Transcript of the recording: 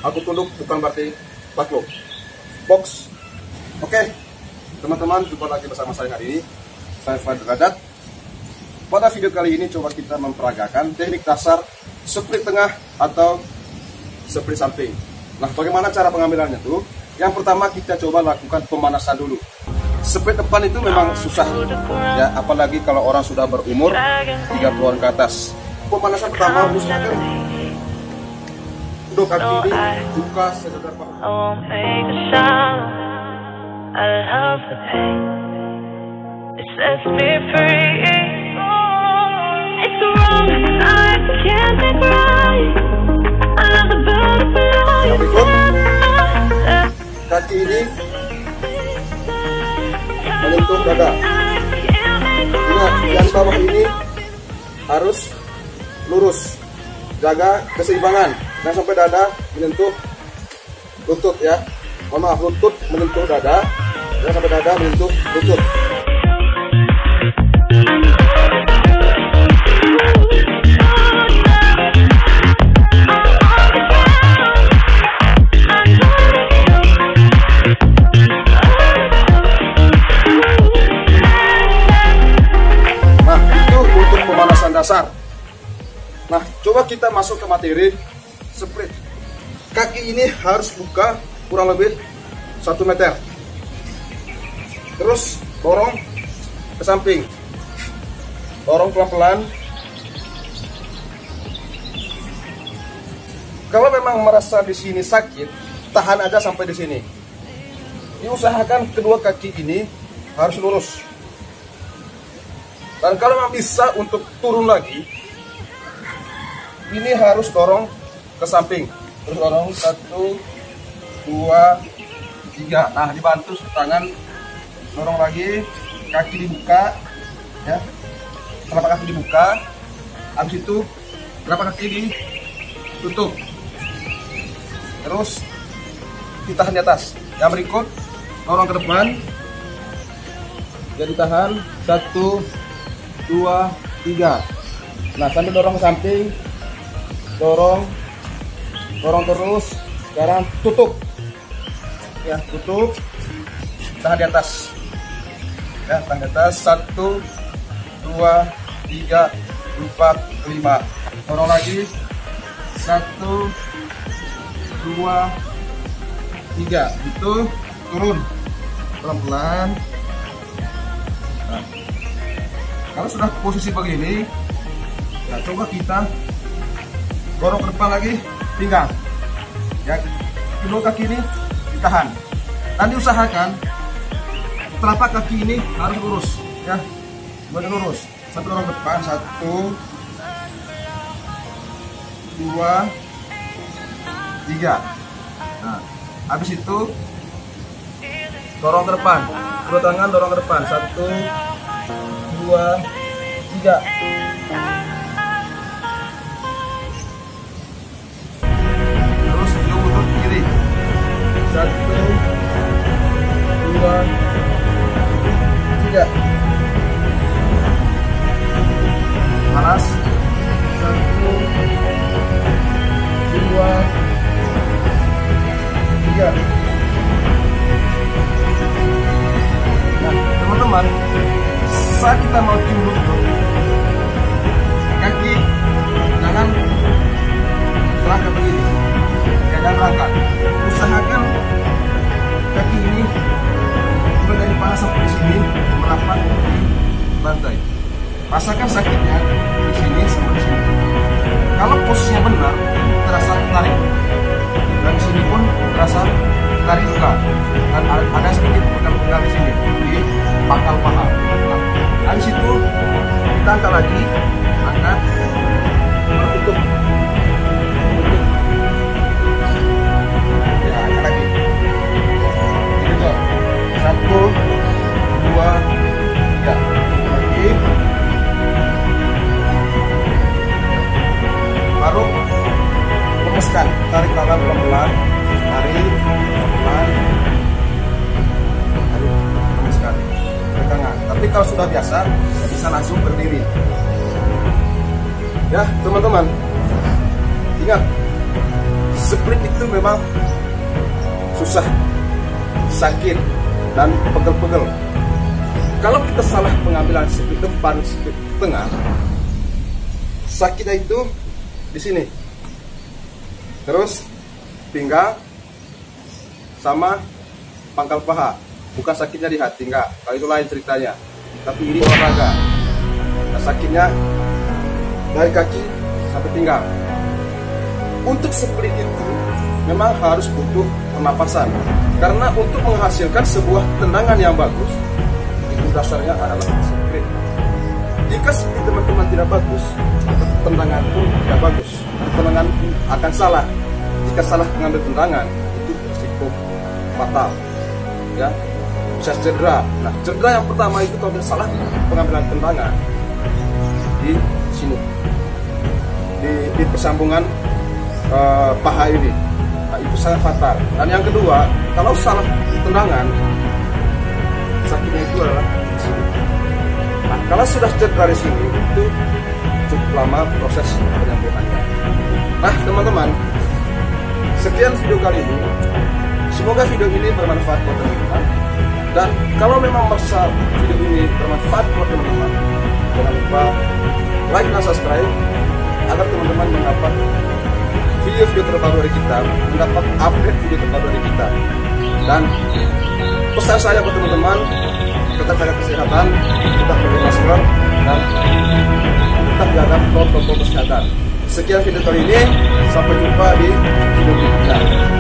Aku tunduk bukan berarti backlog. Box. Oke, teman-teman, jumpa lagi bersama saya hari ini. Saya Fadil Gadat. Pada video kali ini coba kita memperagakan teknik dasar split tengah atau split samping. Nah, bagaimana cara pengambilannya tuh? Yang pertama kita coba lakukan pemanasan dulu. Split depan itu memang susah ya, apalagi kalau orang sudah berumur 30-an ke atas. Pemanasan pertama usahakan kedua kaki ini buka sekedar yang berikut, kaki ini menyentuh dada. Ingat, yang bawah ini harus lurus, jaga keseimbangan, jangan sampai dada menyentuh lutut ya. Mohon maaf, lutut menyentuh dada, jangan sampai dada menyentuh lutut. Nah, itu untuk pemanasan dasar. Nah, coba kita masuk ke materi split. Kaki ini harus buka kurang lebih 1 meter. Terus dorong ke samping. Dorong pelan-pelan. Kalau memang merasa di sini sakit, tahan aja sampai di sini. Diusahakan kedua kaki ini harus lurus. Dan kalau memang bisa untuk turun lagi, ini harus dorong ke samping. Terus dorong 1, 2, 3. Nah, dibantu tangan, dorong lagi, kaki dibuka ya, telapak kaki dibuka. Habis itu telapak kaki ditutup, terus ditahan di atas. Yang berikut dorong ke depan, jadi tahan 1, 2, 3. Nah, sambil dorong ke samping, dorong terus. Sekarang tutup ya, tutup, tahan di atas ya, tahan di atas. 1, 2, 3, 4, 5. Dorong lagi 1, 2, 3. Itu turun pelan-pelan. Nah, kalau sudah posisi begini, nah coba kita dorong ke depan lagi, pinggang ya, kedua kaki ini ditahan dan diusahakan telapak kaki ini harus lurus ya, semuanya lurus. Satu dorong ke depan, 1, 2, 3. Nah, habis itu dorong ke depan, kedua tangan dorong ke depan, 1, 2, 3. Terus hidung lutut kiri, 1, 2, 3. Panas, 1, 2, 3. Nah, teman-teman, saat kita mau cium lutut, kaki jangan terangkat begini ya, jangan terangkat. Usahakan kaki ini mulai dari paha sampai di sini merapat di lantai. Rasakan sakitnya di sini sama di sini. Kalau posisinya benar, terasa tarik, dan di sini pun terasa tarik juga, dan ada sedikit pegang-pegang di sini di pangkal paha. Nah, dari situ kita angkat lagi, angkat, tutup. Ya, angkat lagi. Ini juga 1, 2, 3. Lagi. Baru lepaskan, tarik tangan pelan-pelan, tarik pelan, tarik, lepaskan, pegangan. Tapi kalau sudah biasa, bisa langsung berdiri. Ya, teman-teman, ingat, split itu memang susah, sakit, dan pegel-pegel. Kalau kita salah pengambilan split depan, split tengah, sakitnya itu di sini, terus pinggang sama pangkal paha. Bukan sakitnya di hati, enggak. Kalau itu lain ceritanya. Tapi ini olahraga. Nah, sakitnya dari kaki sampai pinggang. Untuk split itu memang harus butuh pernapasan. Karena untuk menghasilkan sebuah tendangan yang bagus, itu dasarnya adalah split. Jika split teman-teman tidak bagus, tendangan pun tidak bagus. Tendangan pun akan salah. Jika salah mengambil tendangan, itu risiko fatal. Ya, bisa cedera. Nah, cedera yang pertama itu kalau salah pengambilan tendangan di sini, di persambungan paha ini. Nah, itu sangat fatal. Dan yang kedua, kalau salah tendangan, sakitnya itu adalah di sini. Nah, kalau sudah cedera di sini, itu cukup lama proses penyembuhannya. Nah, teman-teman, sekian video kali ini. Semoga video ini bermanfaat buat teman-teman. Dan kalau memang merasa video ini bermanfaat buat teman-teman, jangan lupa like dan subscribe agar teman-teman mendapat video-video terbaru dari kita, mendapat update video terbaru dari kita. Dan pesan saya buat teman-teman, tetap jaga kesehatan, tetap pakai masker, dan tetap jaga protokol kesehatan. Sekian video kali ini, sampai jumpa di video berikutnya.